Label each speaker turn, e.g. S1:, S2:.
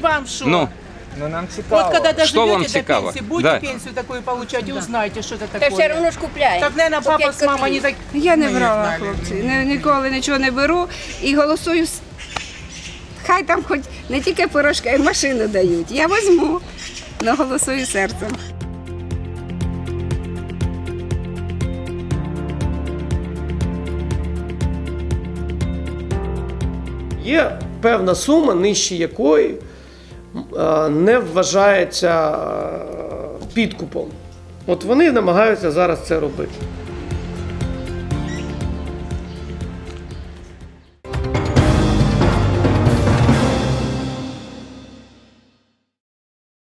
S1: вам что?
S2: Ну,
S3: Ну нам цікаво.
S1: Вот когда
S2: Что вам
S1: доживете до
S2: цікаво?
S1: пенсии, будете
S2: Да.
S1: пенсию такую получать и узнаете, что это
S4: Та
S1: такое.
S4: все одно ж купляє.
S1: Так, наверное,
S4: По
S1: папа
S4: 5
S1: с мамой не
S4: копійок.
S1: так...
S5: Я не
S1: Ми
S5: брала,
S1: знали.
S5: хлопці, ніколи нічого не беру і голосую. Хай там хоч не тільки порошки, а й машину дають. Я візьму, але голосую серцем.
S6: Є певна сума, нижче якої не вважається підкупом. От вони намагаються зараз це робити.